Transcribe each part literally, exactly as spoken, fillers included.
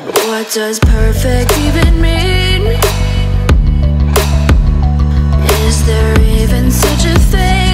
What does perfect even mean? Is there even such a thing?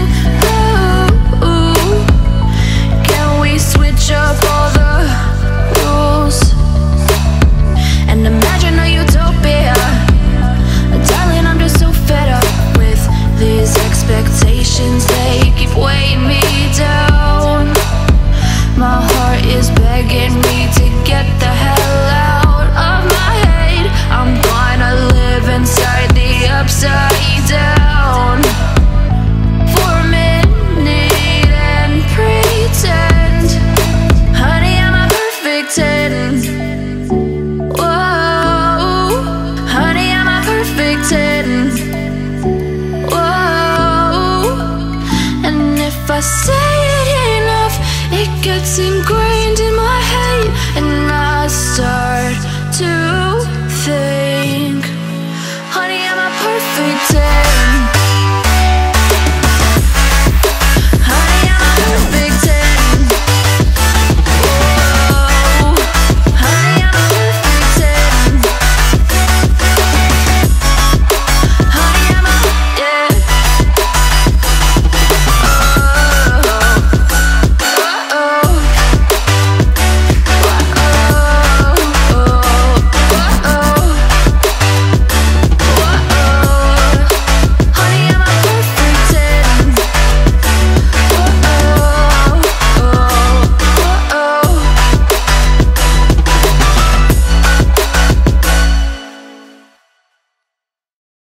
Ooh, can we switch up all the rules and imagine a utopia? Darling, I'm just so fed up with these expectations. They keep weighing me down. My heart is begging me to get the hell out of my head. I'm gonna live inside the upside down for a minute and pretend, honey, I'm a perfect ten. Whoa, honey, I'm a perfect ten. Whoa, and if I say it enough, it gets ingrained in my head, and I start to